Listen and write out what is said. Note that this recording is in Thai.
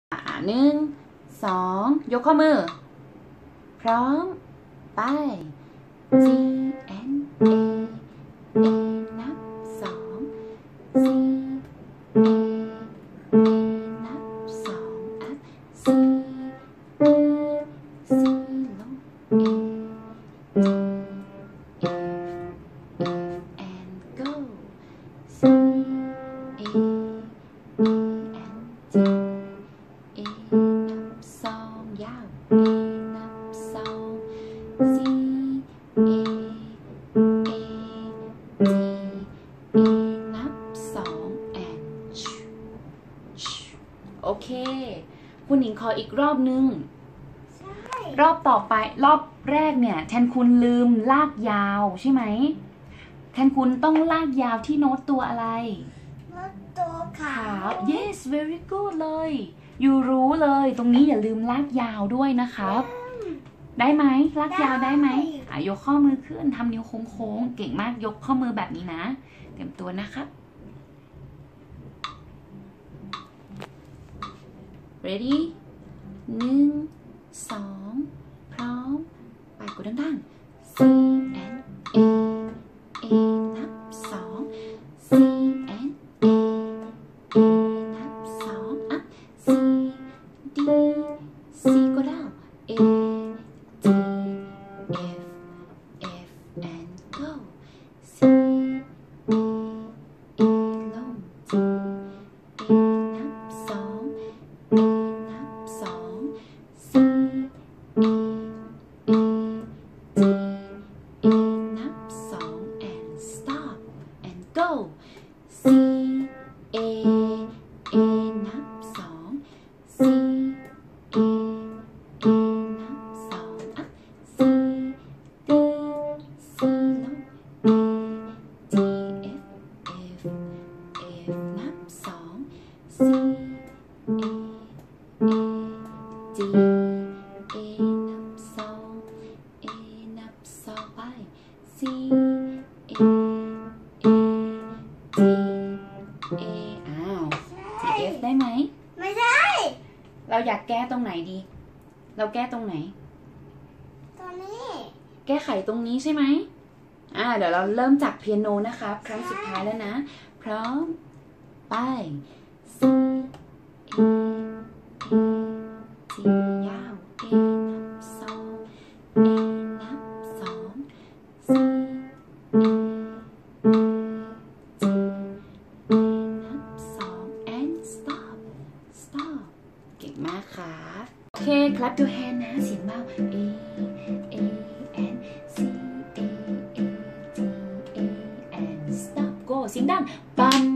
1 2ยกข้อมือพร้อมไป C N A A นับ2 C A A นับ2 up C A C ลง A D F and go C A A and D A นับ2ยาว A นับ2 C A A D A นับ2 and โอเคคุณหญิงขออีกรอบนึงรอบต่อไปรอบแรกเนี่ยแทนคุณลืมลากยาวใช่ไหมแทนคุณต้องลากยาวที่โน้ตตัวอะไรโน้ตตัวขาว yes very good เลยอยู่รู้เลยตรงนี้อย่าลืมลากยาวด้วยนะครับได้ไหมลากยาวได้ไหมยกข้อมือขึ้นทำนิ้วโค้งๆเก่งมากยกข้อมือแบบนี้นะเตรียมตัวนะครับ ready 1 2พร้อมไปกดดังๆ C N A A นับ2 C N A A นับ2 up C D C กดdown A D F F and go C A A ลง D A นับ2 A นับ2 C A A D A นับ2 and stop and go C A A นับ2 C A A นับ2 up C D C ลง A D F F F นับ2 C A A D A นับ2 A นับ2ไป C A A D A G F ได้ไหมไม่ใช่เราอยากแก้ตรงไหนดีเราแก้ตรงไหนตัวนี้แก้ไขตรงนี้ใช่ไหมเดี๋ยวเราเริ่มจากเปียโนนะครับครั้งสุดท้ายแล้วนะพร้อมไป C A A G ยาว A นับ2 A นับ2 C A A G A นับ2 and stop stop เก่งมากค่ะโอเค clap your hand นะเสียงเบา A A and C A A D A and stop go เสียงดังปั๊ม